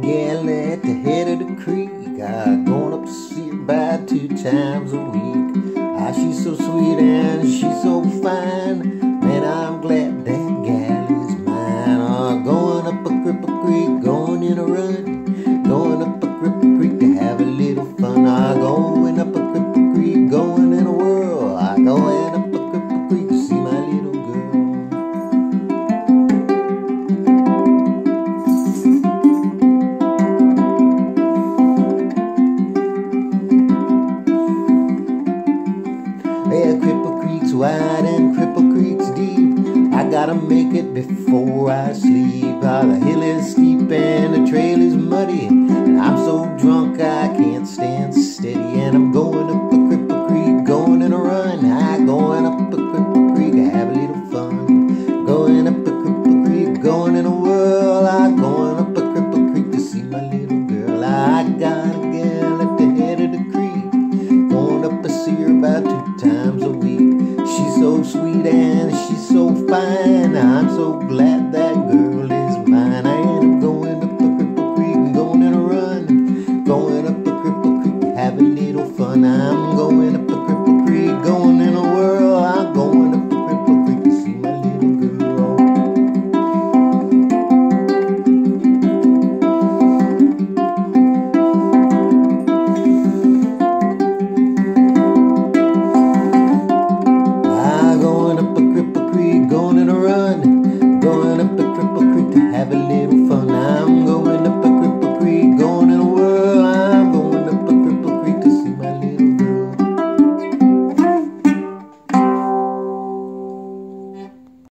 gal at the head of the creek. I going up to see her about 2 times a week. Ah, she's so sweet and she's so fine. Man, I'm glad that gal is mine. Ah, going up a Cripple Creek, going in a run. Going up a Cripple Creek to have a little fun. Ah, going up a Cripple Creek, going in a whirl. Ah, going up a Cripple Creek to see my little girl. Yeah, Cripple Creek's wide and Cripple Creek's deep. I gotta make it before I sleep. Ah, the hill is steep and the trail is muddy, and I'm so drunk